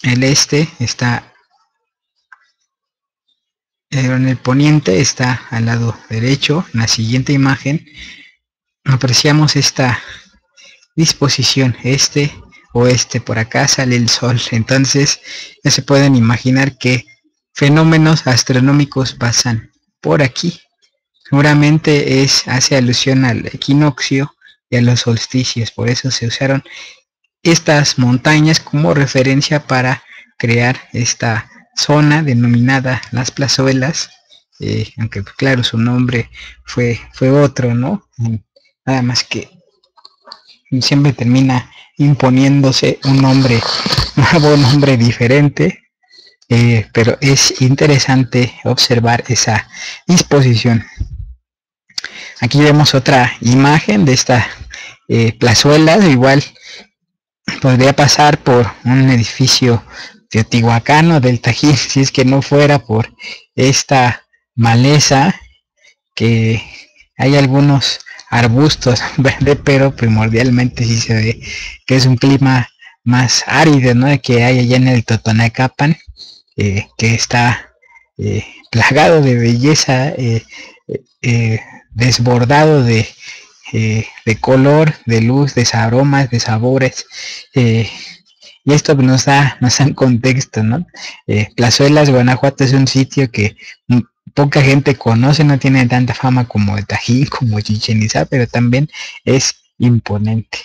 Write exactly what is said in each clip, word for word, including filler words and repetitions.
el este está en el poniente, está al lado derecho. En la siguiente imagen apreciamos esta disposición, este, oeste, por acá sale el sol. Entonces ya se pueden imaginar que fenómenos astronómicos pasan por aquí. Seguramente es, hace alusión al equinoccio y a los solsticios, por eso se usaron estas montañas como referencia para crear esta zona denominada las Plazuelas, eh, aunque claro, su nombre fue, fue otro, ¿no? Nada más que siempre termina imponiéndose un nombre nuevo, un nombre diferente, eh, pero es interesante observar esa disposición. Aquí vemos otra imagen de esta eh, plazuela, igual podría pasar por un edificio teotihuacano del Tajín, si es que no fuera por esta maleza, que hay algunos arbustos verde, pero primordialmente sí se ve que es un clima más árido, ¿no? Que hay allá en el Totonacapan, eh, que está eh, plagado de belleza, eh, eh, desbordado de, eh, de color, de luz, de aromas, de sabores, eh, y esto nos da, nos da un contexto, ¿no? Eh, Plazuelas, Guanajuato es un sitio que poca gente conoce, no tiene tanta fama como el Tajín, como Chichén Itzá, pero también es imponente.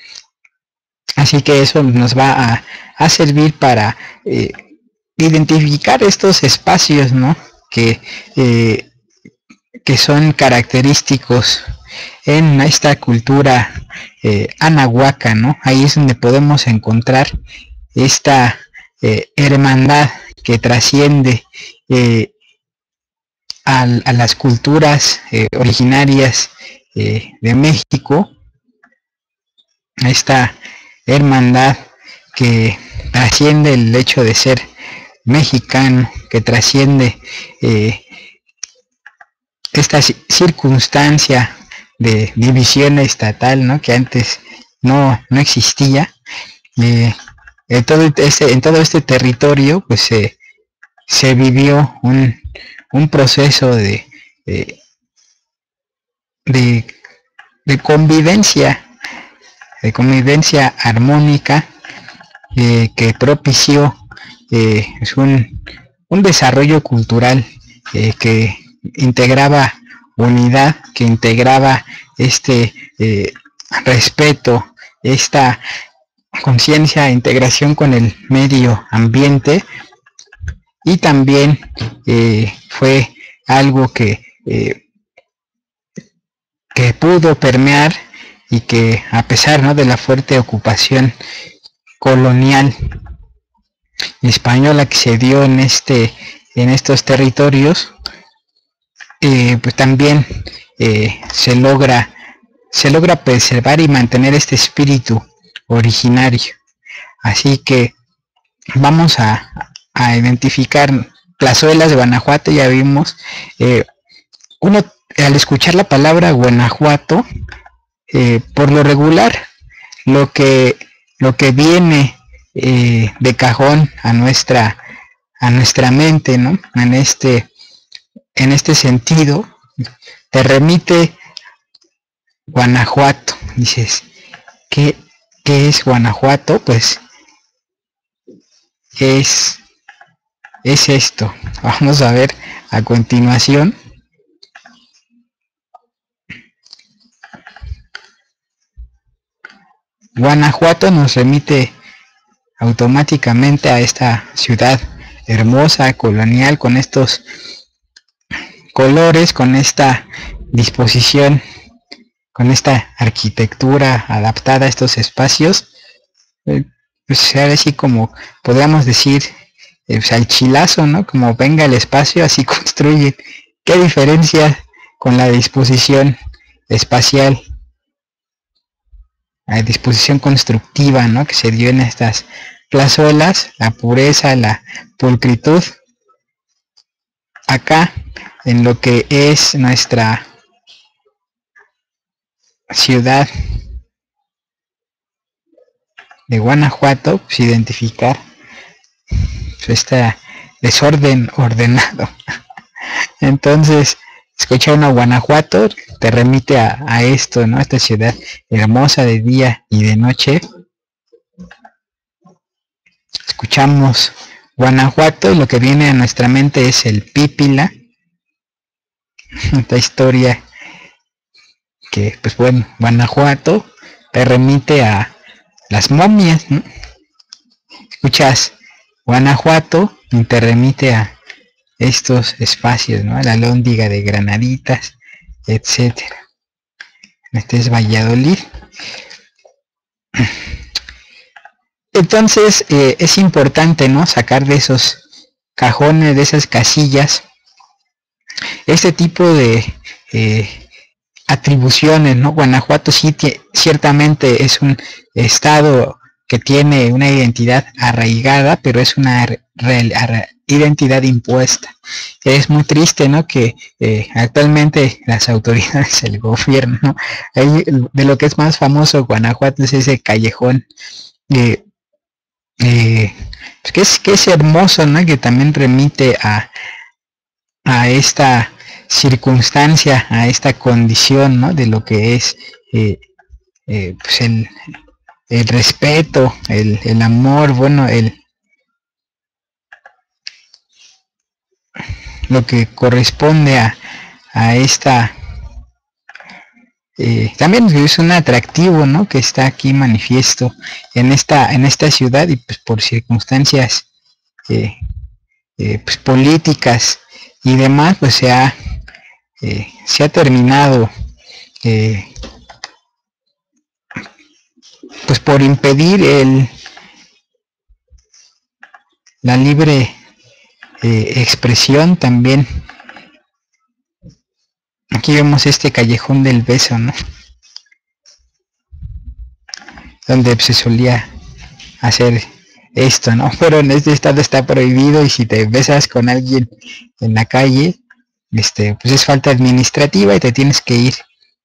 Así que eso nos va a, a servir para eh, identificar estos espacios, ¿no? Que, eh, que son característicos en esta cultura eh, anahuaca, ¿no? Ahí es donde podemos encontrar esta eh, hermandad que trasciende eh, a, a las culturas eh, originarias eh, de México, esta hermandad que trasciende el hecho de ser mexicano, que trasciende eh, esta circunstancia de división estatal, ¿no? Que antes no, no existía. Eh, en, todo este, en todo este territorio pues eh, se vivió un, un proceso de, de, de, de convivencia, de convivencia armónica, eh, que propició eh, es un, un desarrollo cultural eh, que integraba unidad, que integraba este eh, respeto, esta conciencia e integración con el medio ambiente, y también eh, fue algo que, eh, que pudo permear y que a pesar, ¿no?, de la fuerte ocupación colonial española que se dio en este en estos territorios, eh, pues también eh, se logra se logra preservar y mantener este espíritu originario. Así que vamos a, a identificar plazuelas de Guanajuato. Ya vimos, eh, uno al escuchar la palabra Guanajuato, eh, por lo regular lo que lo que viene eh, de cajón a nuestra a nuestra mente, ¿no? En este en este sentido te remite Guanajuato. Dices, ¿qué, qué es Guanajuato? Pues es es esto. Vamos a ver a continuación. Guanajuato nos remite automáticamente a esta ciudad hermosa, colonial, con estos colores, con esta disposición, con esta arquitectura adaptada a estos espacios. Eh, pues ahora sí, como podríamos decir, eh, pues al chilazo, ¿no? Como venga el espacio, así construyen. ¿Qué diferencia con la disposición espacial, la disposición constructiva, ¿no?, que se dio en estas plazuelas? La pureza, la pulcritud. Acá, en lo que es nuestra ciudad de Guanajuato, pues identificar este desorden ordenado. Entonces, escuchar una Guanajuato te remite a, a esto, ¿no? Esta ciudad hermosa de día y de noche. Escuchamos Guanajuato y lo que viene a nuestra mente es el Pípila. Esta historia que, pues bueno, Guanajuato te remite a las momias, ¿no? Escuchas Guanajuato y te remite a estos espacios, ¿no? La Alhóndiga de Granaditas, etcétera. Este es Valladolid. Entonces eh, es importante, ¿no? Sacar de esos cajones, de esas casillas, este tipo de eh, atribuciones, ¿no? Guanajuato sí ciertamente es un estado que tiene una identidad arraigada, pero es una real, arra, identidad impuesta. Es muy triste, ¿no? Que eh, actualmente las autoridades, el gobierno, hay, de lo que es más famoso Guanajuato es ese callejón eh, eh, pues que es que es hermoso, ¿no? Que también remite a a esta circunstancia, a esta condición, ¿no? De lo que es eh, eh, pues el, el respeto, el, el amor, bueno, el lo que corresponde a, a esta eh, también es un atractivo, ¿no? Que está aquí manifiesto en esta en esta ciudad y pues por circunstancias eh, eh, pues políticas y demás, pues se ha eh, se ha terminado eh, pues por impedir el la libre eh, expresión. También aquí vemos este callejón del beso, ¿no? Donde se solía hacer esto, ¿no? Pero en este estado está prohibido y si te besas con alguien en la calle, este, pues es falta administrativa y te tienes que ir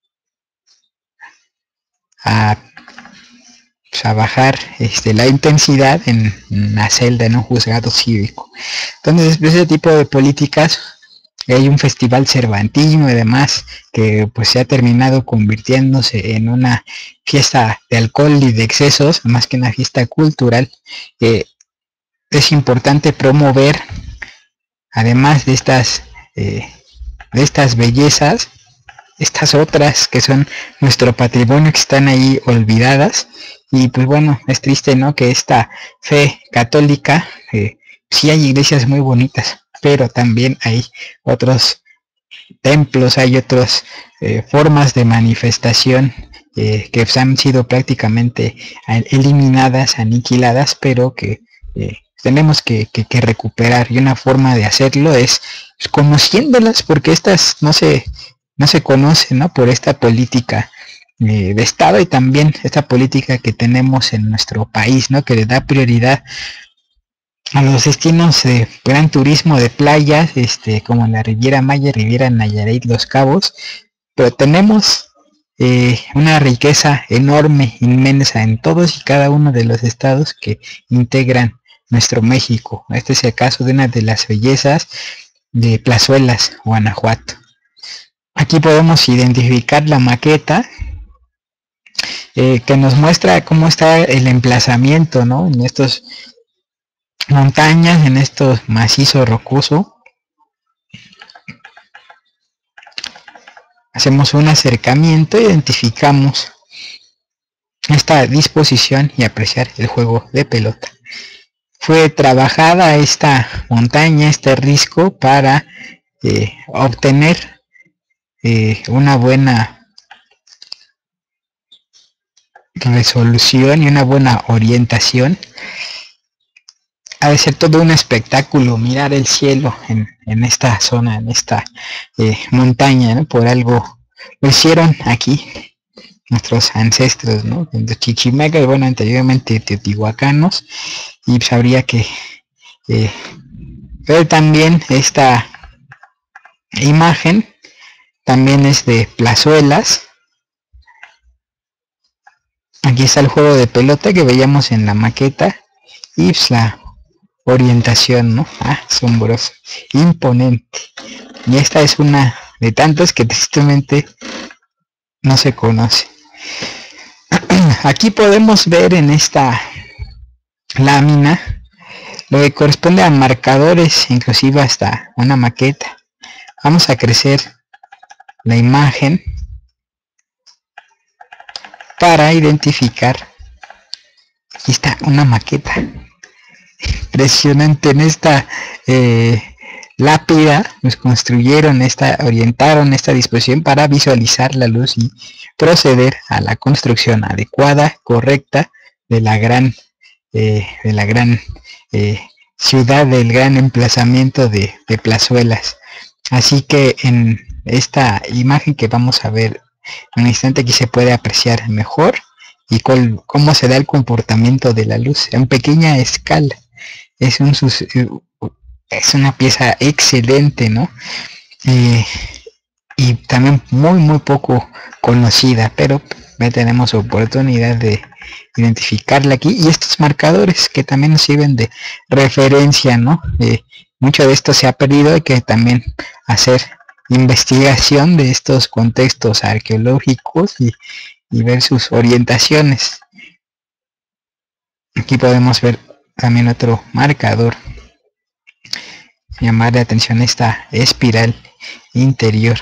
a, pues a bajar este, la intensidad en una celda, en un juzgado cívico. Entonces, ese tipo de políticas, hay un festival cervantino y demás que pues se ha terminado convirtiéndose en una fiesta de alcohol y de excesos, más que una fiesta cultural. Eh, es importante promover, además de estas eh, de estas bellezas, estas otras que son nuestro patrimonio, que están ahí olvidadas. Y pues bueno, es triste, ¿no? Que esta fe católica, eh, sí hay iglesias muy bonitas, pero también hay otros templos, hay otras eh, formas de manifestación eh, que han sido prácticamente eliminadas, aniquiladas, pero que eh, tenemos que, que, que recuperar, y una forma de hacerlo es pues, conociéndolas, porque estas no se no se conocen, ¿no? Por esta política eh, de Estado y también esta política que tenemos en nuestro país, ¿no? Que le da prioridad a los destinos de gran turismo de playas, este, como la Riviera Maya, Riviera Nayarit, Los Cabos, pero tenemos eh, una riqueza enorme, inmensa en todos y cada uno de los estados que integran nuestro México. Este es el caso de una de las bellezas de Plazuelas, Guanajuato. Aquí podemos identificar la maqueta eh, que nos muestra cómo está el emplazamiento, ¿no? En estos montañas, en estos macizo rocoso. Hacemos un acercamiento, identificamos esta disposición y apreciar el juego de pelota. Fue trabajada esta montaña, este risco, para eh, obtener eh, una buena resolución y una buena orientación. Ha de ser todo un espectáculo mirar el cielo en, en esta zona, en esta eh, montaña, ¿no? Por algo lo hicieron aquí nuestros ancestros, ¿no? Los chichimecas, bueno, anteriormente teotihuacanos, y pues habría que eh, ver también esta imagen, también es de Plazuelas. Aquí está el juego de pelota que veíamos en la maqueta y pues la orientación, ¿no? Ah, asombroso, imponente. Y esta es una de tantas que tristemente no se conoce. Aquí podemos ver en esta lámina lo que corresponde a marcadores, inclusive hasta una maqueta. Vamos a crecer la imagen para identificar. Aquí está una maqueta impresionante. En esta eh, lápida nos construyeron esta, orientaron esta disposición para visualizar la luz y proceder a la construcción adecuada, correcta de la gran eh, de la gran eh, ciudad, del gran emplazamiento de, de plazuelas. Así que en esta imagen que vamos a ver en un instante, aquí se puede apreciar mejor y cuál, cómo se da el comportamiento de la luz en pequeña escala. Es un es una pieza excelente, ¿no? Eh, y también muy muy poco conocida, pero ya tenemos oportunidad de identificarla aquí. Y estos marcadores que también nos sirven de referencia, ¿no? Eh, mucho de esto se ha perdido, hay que también hacer investigación de estos contextos arqueológicos y, y ver sus orientaciones. Aquí podemos ver también otro marcador. Llamar la atención esta espiral interior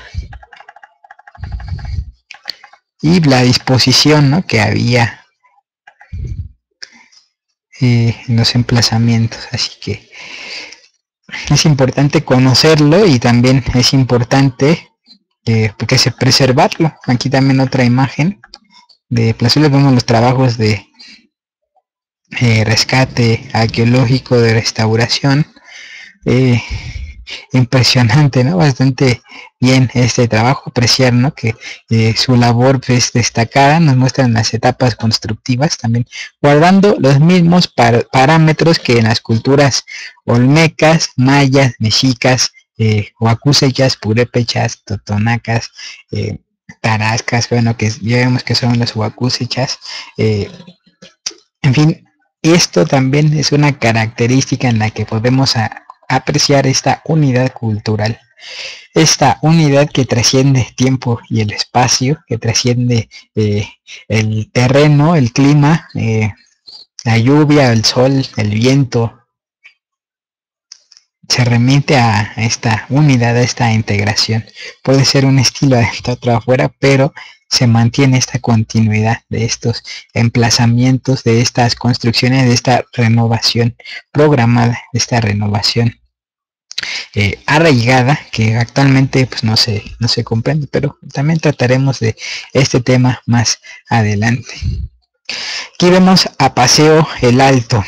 y la disposición, ¿no?, que había eh, en los emplazamientos. Así que es importante conocerlo y también es importante eh, porque se preservarlo. Aquí también otra imagen de plazuelas, vemos los trabajos de eh, rescate arqueológico, de restauración. Eh, impresionante, ¿no? Bastante bien este trabajo, apreciar, ¿no?, que eh, su labor es destacada. Nos muestran las etapas constructivas, también guardando los mismos par parámetros que en las culturas olmecas, mayas, mexicas, eh, huacusecas, purépechas, totonacas, eh, tarascas, bueno, que ya vemos que son las huacusecas. Eh, en fin, esto también es una característica en la que podemos a, apreciar esta unidad cultural, esta unidad que trasciende el tiempo y el espacio, que trasciende eh, el terreno, el clima, eh, la lluvia, el sol, el viento. Se remite a esta unidad, a esta integración. Puede ser un estilo adentro, otro afuera, pero se mantiene esta continuidad de estos emplazamientos, de estas construcciones, de esta renovación programada, de esta renovación eh, arraigada, que actualmente pues no se, no se comprende, pero también trataremos de este tema más adelante. Aquí vemos a Paseo el Alto.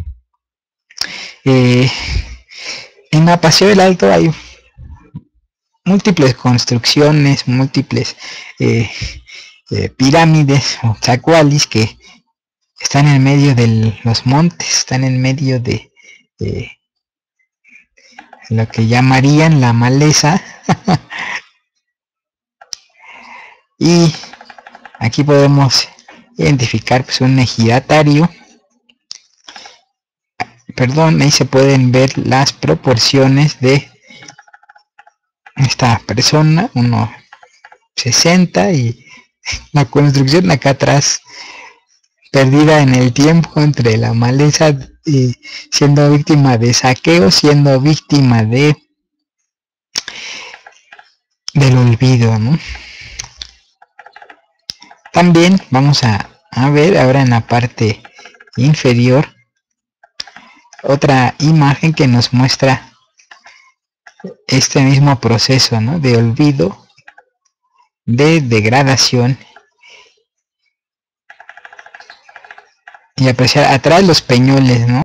Eh, en a Paseo el Alto hay múltiples construcciones, múltiples eh, eh, pirámides o zacualis que están en medio de los montes, están en medio de eh, lo que llamarían la maleza. Y aquí podemos identificar pues un ejidatario. Perdón, ahí se pueden ver las proporciones de esta persona, uno sesenta, y la construcción acá atrás perdida en el tiempo entre la maleza, y siendo víctima de saqueo, siendo víctima de del olvido, ¿no? También vamos a, a ver ahora en la parte inferior otra imagen que nos muestra este mismo proceso, ¿no?, de olvido, de degradación, y apreciar atrás los peñoles, ¿no?